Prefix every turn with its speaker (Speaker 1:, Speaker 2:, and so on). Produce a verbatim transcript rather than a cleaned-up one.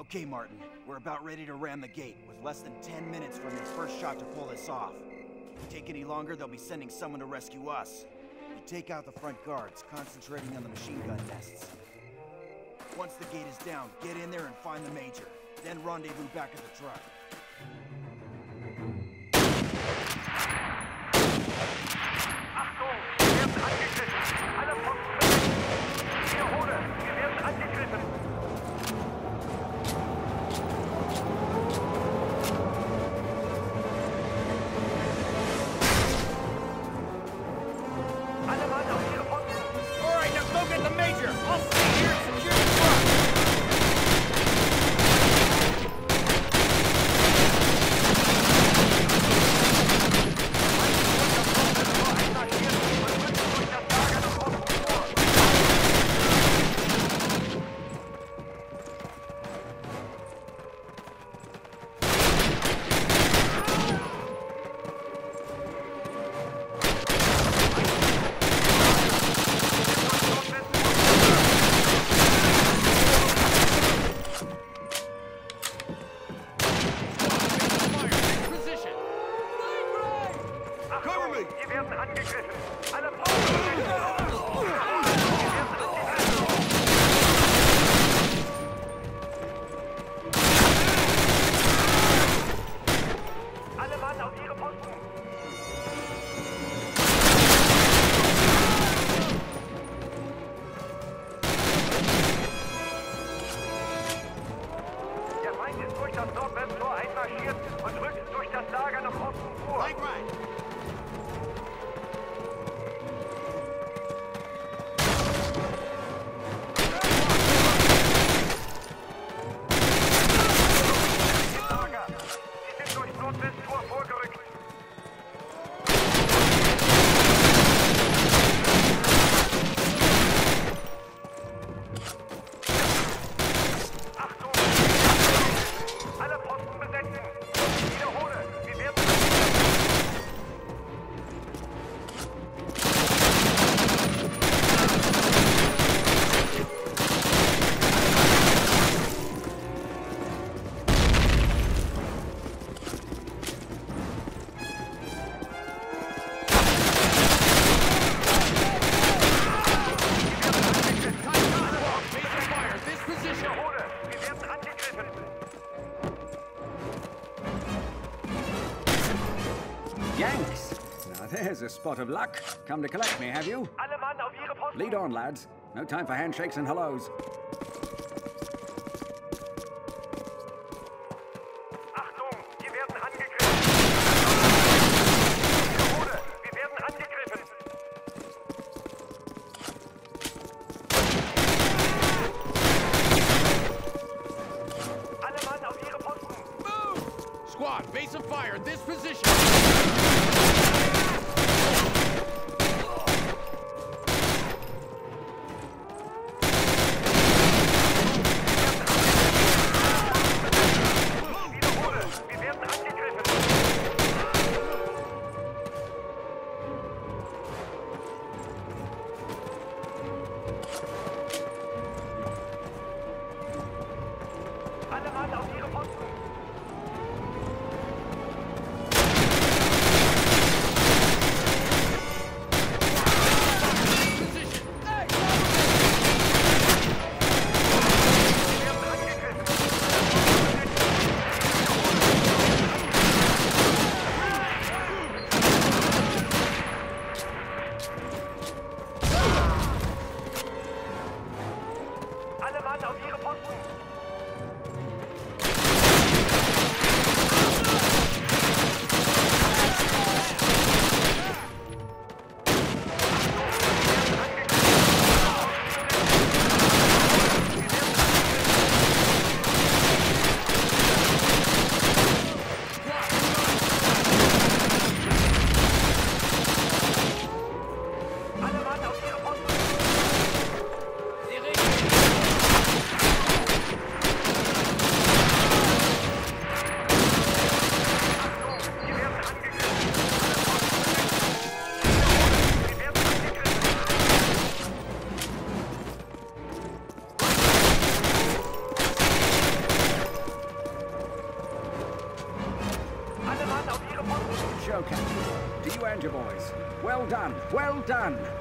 Speaker 1: Okay, Martin. We're about ready to ram the gate, with less than ten minutes from your first shot to pull this off. If we take any longer, they'll be sending someone to rescue us. You take out the front guards, concentrating on the machine gun nests. Once the gate is down, get in there and find the Major. Then rendezvous back at the truck.
Speaker 2: Achtung! Wir werden angegriffen! Alle Posten! Ich wiederhole, wir werden angegriffen! Alle Mann auf ihre Posten!
Speaker 1: All right, now go get the Major! I'll stay here and secure the truck!
Speaker 2: Wir werden angegriffen! Alle Posten! Wir werden angegriffen! Alle Mann auf ihre Posten! Der Feind ist durch das Nordwesttor einmarschiert und rückt durch das Lager nach Osten vor.
Speaker 1: Right, right.
Speaker 2: Nordwesttor vorgerückt. Achtung! Alle Posten besetzen! Ich wiederhole, wir werden...
Speaker 3: Yanks! Now there's a spot of luck. Come to collect me, have you?
Speaker 2: Alle Mann auf ihre Posten!
Speaker 3: Lead on, lads. No time for handshakes and hellos.
Speaker 2: Achtung, wir werden angegriffen! Ich wiederhole, wir werden angegriffen! Alle Mann auf ihre Posten!
Speaker 4: Move! Squad, base of fire, this position!
Speaker 2: Wiederhole, wir werden angegriffen! Alle Mann auf ihre Posten!
Speaker 3: show, Captain. To you and your boys. Well done, well done.